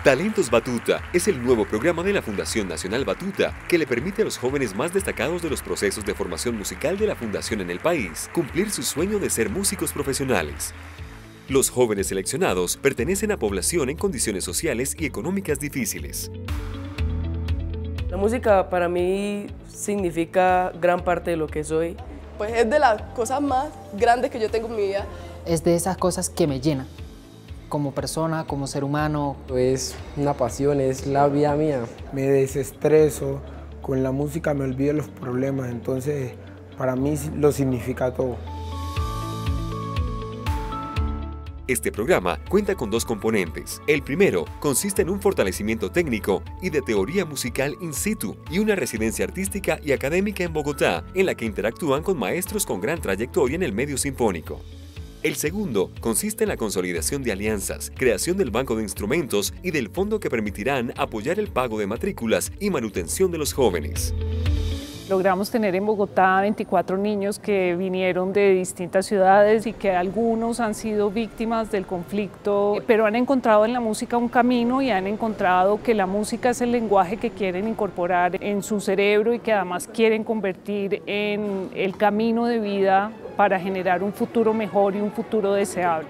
Talentos Batuta es el nuevo programa de la Fundación Nacional Batuta que le permite a los jóvenes más destacados de los procesos de formación musical de la Fundación en el país cumplir su sueño de ser músicos profesionales. Los jóvenes seleccionados pertenecen a población en condiciones sociales y económicas difíciles. La música para mí significa gran parte de lo que soy. Pues es de las cosas más grandes que yo tengo en mi vida. Es de esas cosas que me llenan, como persona, como ser humano. Es una pasión, es la vida mía. Me desestreso, con la música me olvido los problemas, entonces para mí lo significa todo. Este programa cuenta con dos componentes. El primero consiste en un fortalecimiento técnico y de teoría musical in situ y una residencia artística y académica en Bogotá, en la que interactúan con maestros con gran trayectoria en el medio sinfónico. El segundo consiste en la consolidación de alianzas, creación del banco de instrumentos y del fondo que permitirán apoyar el pago de matrículas y manutención de los jóvenes. Logramos tener en Bogotá 24 niños que vinieron de distintas ciudades y que algunos han sido víctimas del conflicto, pero han encontrado en la música un camino y han encontrado que la música es el lenguaje que quieren incorporar en su cerebro y que además quieren convertir en el camino de vida para generar un futuro mejor y un futuro deseable.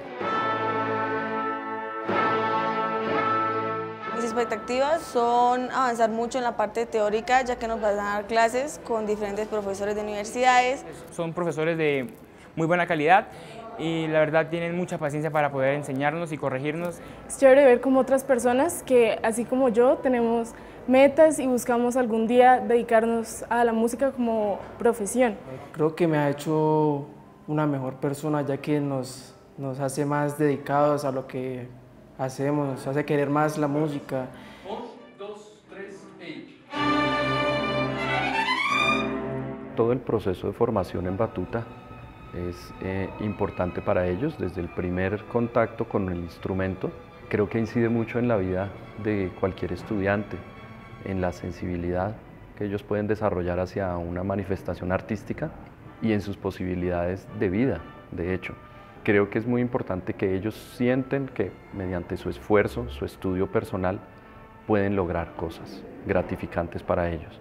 Mis expectativas son avanzar mucho en la parte teórica, ya que nos van a dar clases con diferentes profesores de universidades. Son profesores de muy buena calidad y la verdad tienen mucha paciencia para poder enseñarnos y corregirnos. Es chévere ver como otras personas que, así como yo, tenemos metas y buscamos algún día dedicarnos a la música como profesión. Creo que me ha hecho una mejor persona, ya que nos hace más dedicados a lo que hacemos, nos hace querer más la música. 1, 2, 3, Todo el proceso de formación en batuta es importante para ellos desde el primer contacto con el instrumento. Creo que incide mucho en la vida de cualquier estudiante, en la sensibilidad que ellos pueden desarrollar hacia una manifestación artística y en sus posibilidades de vida, de hecho. Creo que es muy importante que ellos sienten que mediante su esfuerzo, su estudio personal, pueden lograr cosas gratificantes para ellos.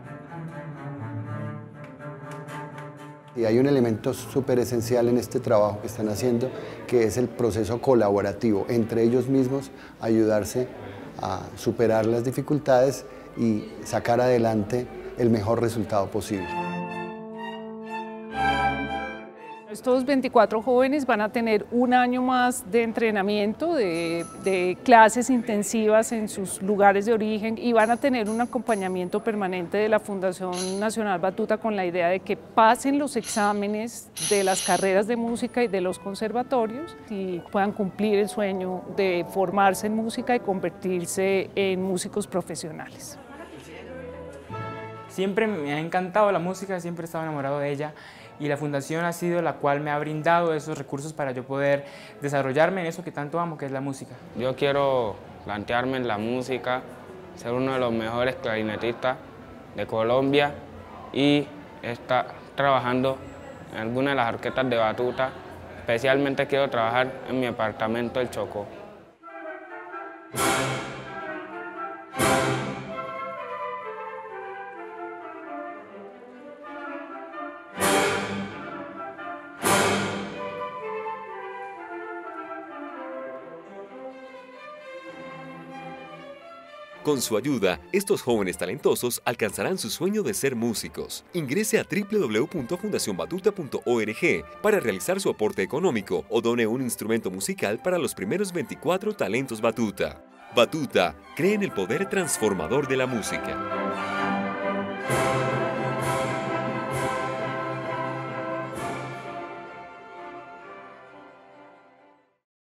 Y hay un elemento súper esencial en este trabajo que están haciendo, que es el proceso colaborativo, entre ellos mismos, ayudarse a superar las dificultades y sacar adelante el mejor resultado posible. Estos 24 jóvenes van a tener un año más de entrenamiento, de clases intensivas en sus lugares de origen y van a tener un acompañamiento permanente de la Fundación Nacional Batuta con la idea de que pasen los exámenes de las carreras de música y de los conservatorios y puedan cumplir el sueño de formarse en música y convertirse en músicos profesionales. Siempre me ha encantado la música, siempre he estado enamorado de ella y la fundación ha sido la cual me ha brindado esos recursos para yo poder desarrollarme en eso que tanto amo, que es la música. Yo quiero plantearme en la música, ser uno de los mejores clarinetistas de Colombia y estar trabajando en alguna de las orquestas de batuta. Especialmente quiero trabajar en mi departamento del Chocó. Con su ayuda, estos jóvenes talentosos alcanzarán su sueño de ser músicos. Ingrese a www.fundacionbatuta.org para realizar su aporte económico o done un instrumento musical para los primeros 24 talentos Batuta. Batuta, cree en el poder transformador de la música.